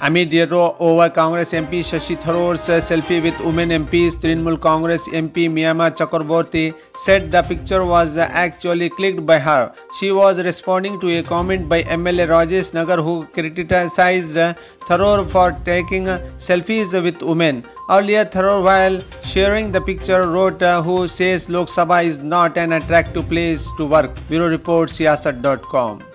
Amid the row over Congress MP Shashi Tharoor's selfie with women MPs, Trinamool Congress MP Miyama Chakraborty said the picture was actually clicked by her. She was responding to a comment by MLA Rajesh Nagar, who criticized Tharoor for taking selfies with women. Earlier, Tharoor, while sharing the picture, wrote, "Who says Lok Sabha is not an attractive place to work?" Bureau Report, Siyasat.com.